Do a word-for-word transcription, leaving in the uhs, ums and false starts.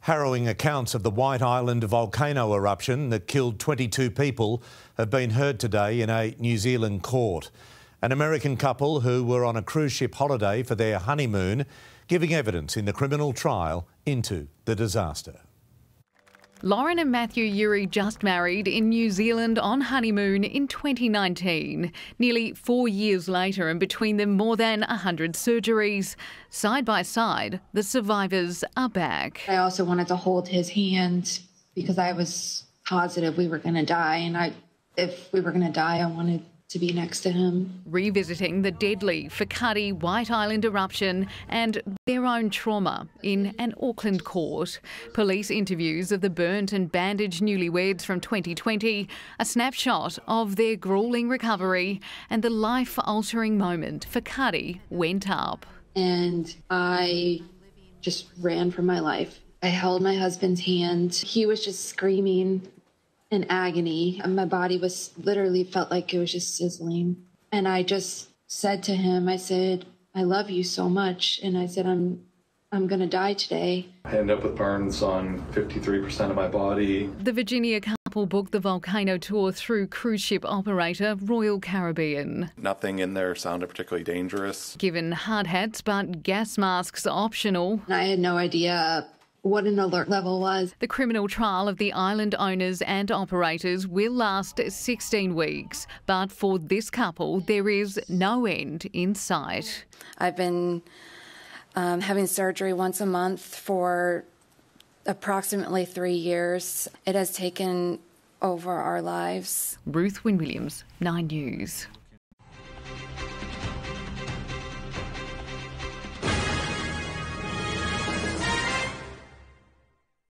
Harrowing accounts of the White Island volcano eruption that killed twenty-two people have been heard today in a New Zealand court. An American couple who were on a cruise ship holiday for their honeymoon giving evidence in the criminal trial into the disaster. Lauren and Matthew Urey just married in New Zealand on honeymoon in twenty nineteen. Nearly four years later, and between them more than one hundred surgeries. Side by side, the survivors are back. I also wanted to hold his hand because I was positive we were going to die, and I, if we were going to die, I wanted to be next to him. Revisiting the deadly Whakaari White Island eruption and their own trauma in an Auckland court. Police interviews of the burnt and bandaged newlyweds from twenty twenty, a snapshot of their gruelling recovery and the life-altering moment Whakaari went up. And I just ran for my life. I held my husband's hand. He was just screaming in agony, and my body was literally felt like it was just sizzling. And I just said to him, I said, I love you so much. And I said, I'm I'm gonna die today. I ended up with burns on fifty-three percent of my body. The Virginia couple booked the volcano tour through cruise ship operator Royal Caribbean. Nothing in there sounded particularly dangerous. Given hard hats but gas masks optional. And I had no idea what an alert level was. The criminal trial of the island owners and operators will last sixteen weeks, but for this couple there is no end in sight. I've been um, having surgery once a month for approximately three years. It has taken over our lives. Ruth Wynne-Williams, Nine News.